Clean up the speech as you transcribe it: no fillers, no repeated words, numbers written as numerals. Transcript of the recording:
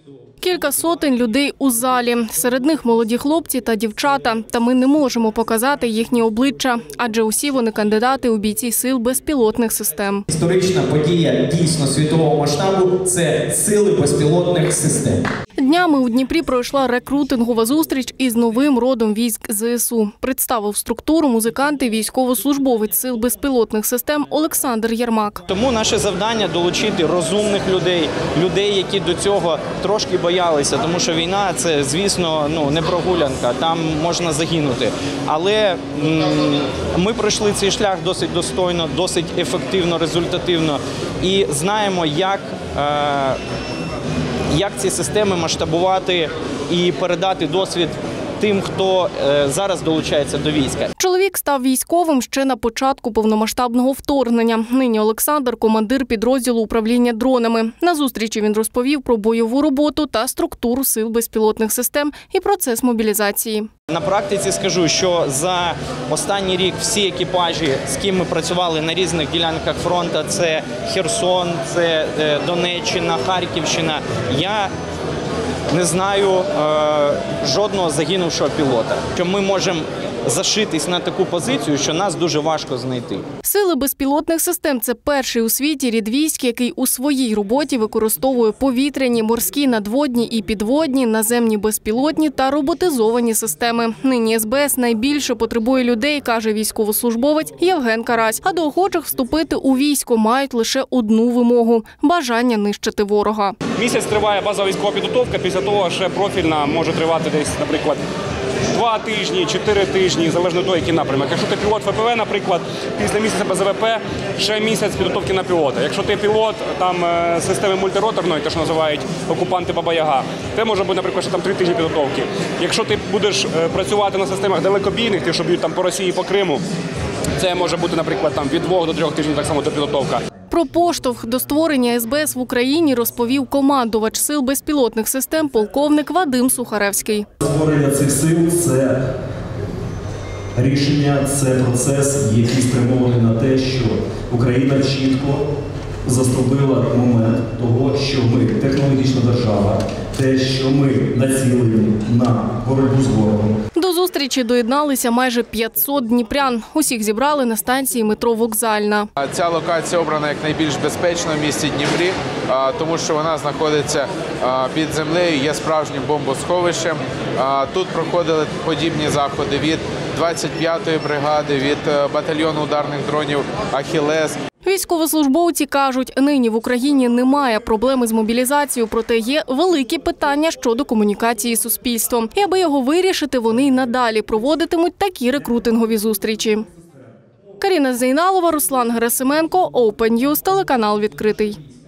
Кілька сотень людей у залі. Серед них молоді хлопці та дівчата. Та ми не можемо показати їхні обличчя, адже усі вони кандидати у бійці сил безпілотних систем. Історична подія дійсно світового масштабу – це сили безпілотних систем. Днями у Дніпрі пройшла рекрутингова зустріч із новим родом військ ЗСУ. Представив структуру музикант і військовослужбовець сил безпілотних систем Олександр Єрмак. Тому наше завдання – долучити розумних людей, людей, які до цього трошки боялися, тому що війна – це, звісно, не прогулянка, там можна загинути. Але ми пройшли цей шлях досить достойно, досить ефективно, результативно і знаємо, як ці системи масштабувати і передати досвід тим, хто зараз долучається до війська. Чоловік став військовим ще на початку повномасштабного вторгнення. Нині Олександр – командир підрозділу управління дронами. На зустрічі він розповів про бойову роботу та структуру сил безпілотних систем і процес мобілізації. На практиці скажу, що за останній рік всі екіпажі, з ким ми працювали на різних ділянках фронту, це Херсон, це Донеччина, Харківщина, я не знаю жодного загинувшого пілота. Що ми можемо зашитись на таку позицію, що нас дуже важко знайти. Сили безпілотних систем – це перший у світі рід військ, який у своїй роботі використовує повітряні, морські, надводні і підводні, наземні безпілотні та роботизовані системи. Нині СБС найбільше потребує людей, каже військовослужбовець Євген Карась. А до охочих вступити у військо мають лише одну вимогу – бажання нищити ворога. Місяць триває базова військова підготовка, після того ще профільна може тривати десь, наприклад, 2 тижні, 4 тижні, залежно від того, який напрямок. Якщо ти пілот ФПВ, наприклад, після місяця БЗВП ще місяць підготовки на пілота. Якщо ти пілот системи мультироторної, те, що називають окупанти Баба-Яга, це може бути, наприклад, ще 3 тижні підготовки. Якщо ти будеш працювати на системах далекобійних, ті, що б'ють по Росії, по Криму, це може бути, наприклад, від 2 до 3 тижнів так само до підготовка. Про поштовх до створення СБС в Україні розповів командувач сил безпілотних систем полковник Вадим Сухаревський. Створення цих сил – це рішення, це процес, який спрямований на те, що Україна чітко заступила момент того, що ми технологічна держава, те, що ми націлені на боротьбу з ворогом. До зустрічі доєдналися майже 500 дніпрян. Усіх зібрали на станції метро «Вокзальна». Ця локація обрана як найбільш безпечна в місті Дніпрі, тому що вона знаходиться під землею, є справжнім бомбосховищем. Тут проходили подібні заходи від 25-ї бригади, від батальйону ударних дронів «Ахілес». Військовослужбовці кажуть, нині в Україні немає проблеми з мобілізацією, проте є великі питання щодо комунікації з суспільством. І аби його вирішити, вони й надалі проводитимуть такі рекрутингові зустрічі. Каріна Зейналова, Руслан Герасименко, Open News, телеканал «Відкритий».